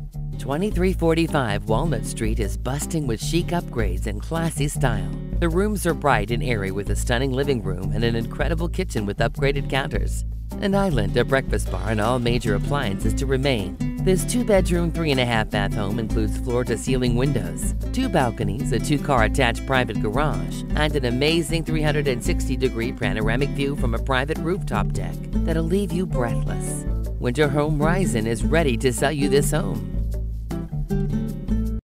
2345 Walnut Street is busting with chic upgrades and classy style. The rooms are bright and airy with a stunning living room and an incredible kitchen with upgraded counters. An island, a breakfast bar, and all major appliances to remain. This 2-bedroom, 3.5-bath home includes floor-to-ceiling windows, 2 balconies, a 2-car attached private garage, and an amazing 360-degree panoramic view from a private rooftop deck that'll leave you breathless. Winter Home Rising is ready to sell you this home.